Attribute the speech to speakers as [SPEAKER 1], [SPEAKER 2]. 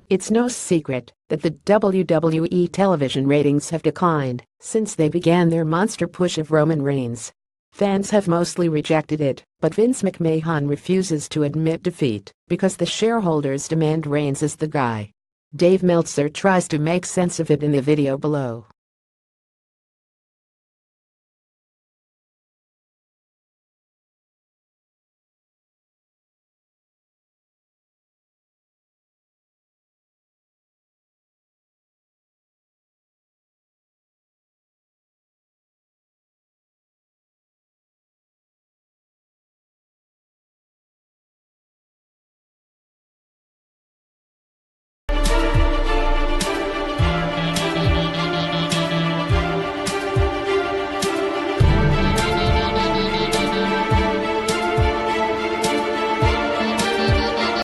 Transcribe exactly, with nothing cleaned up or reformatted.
[SPEAKER 1] It's no secret that the W W E television ratings have declined since they began their monster push of Roman Reigns. Fans have mostly rejected it, but Vince McMahon refuses to admit defeat because the shareholders demand Reigns is the guy. Dave Meltzer tries to make sense of it in the video below.